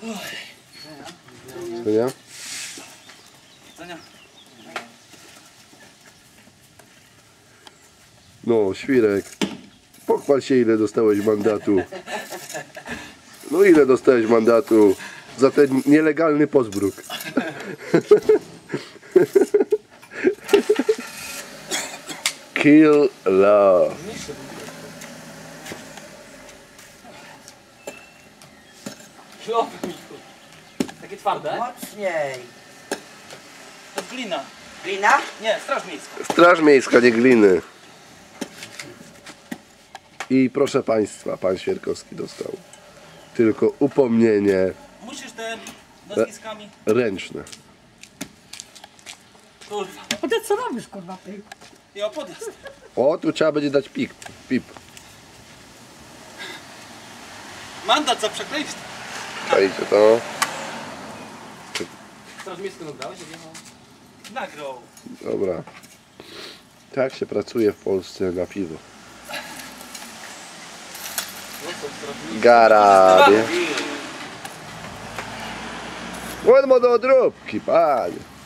Co nie? No, Świrek. Pochwal się, ile dostałeś mandatu. No ile dostałeś mandatu za ten nielegalny pozbruk? Kill love. Takie twarde? Mocniej. To jest glina. Glina? Nie, straż miejska. Straż miejska, nie gliny. I proszę Państwa, pan Świerkowski dostał tylko upomnienie Musisz te nazwiskami. ręczne. Kurwa. A ty co robisz, kurwa, ty? I o podjazd. O, tu trzeba będzie dać pip. Mandat za przekleństwo. Czajcie to. Straż miejską nagrałeś? Nagrał. Dobra. Tak się pracuje w Polsce na piwo. Garabie. Ładno do odróbki, panie.